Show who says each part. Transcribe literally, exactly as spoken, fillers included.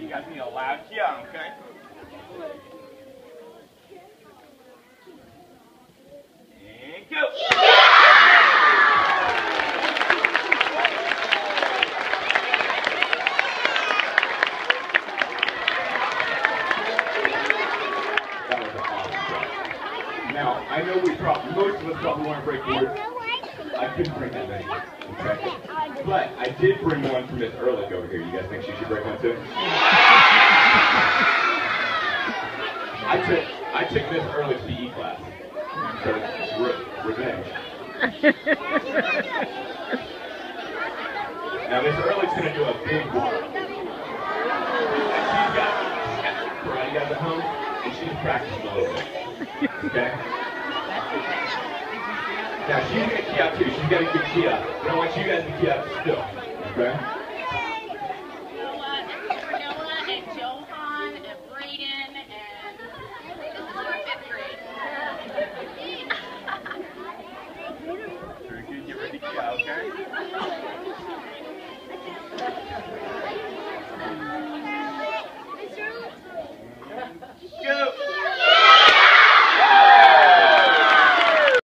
Speaker 1: you guys need a loud yeah, okay? And go! That was an awesome job. Now, I know we probably, most of us probably want to break boards. I couldn't bring that many, okay? But I did bring one from Miss Ehrlich over here. You guys think she should break one too? I took I took Miss Ehrlich's P E class, so it's re revenge. Now Miss Ehrlich's gonna do a big one, and she's got karate guys at home, and she's practicing a little bit. Okay. Now she's gonna key out too. She's got a good key out, but I want you guys to key out still. Okay. Very good. Get ready to key out, okay?